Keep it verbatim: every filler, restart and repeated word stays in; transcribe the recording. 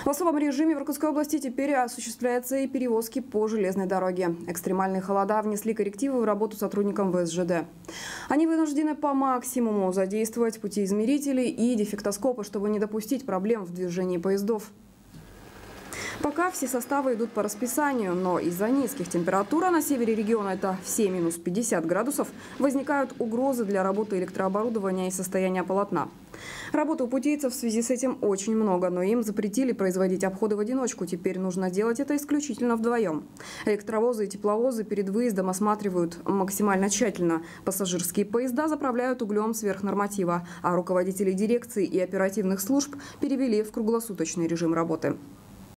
В особом режиме в Иркутской области теперь осуществляются и перевозки по железной дороге. Экстремальные холода внесли коррективы в работу сотрудникам вэ эс жэ дэ. Они вынуждены по максимуму задействовать путеизмерители и дефектоскопы, чтобы не допустить проблем в движении поездов. Пока все составы идут по расписанию, но из-за низких температур, а на севере региона это все минус пятьдесят градусов, возникают угрозы для работы электрооборудования и состояния полотна. Работы у путейцев в связи с этим очень много, но им запретили производить обходы в одиночку. Теперь нужно делать это исключительно вдвоем. Электровозы и тепловозы перед выездом осматривают максимально тщательно. Пассажирские поезда заправляют углем сверх норматива, а руководители дирекций и оперативных служб перевели в круглосуточный режим работы.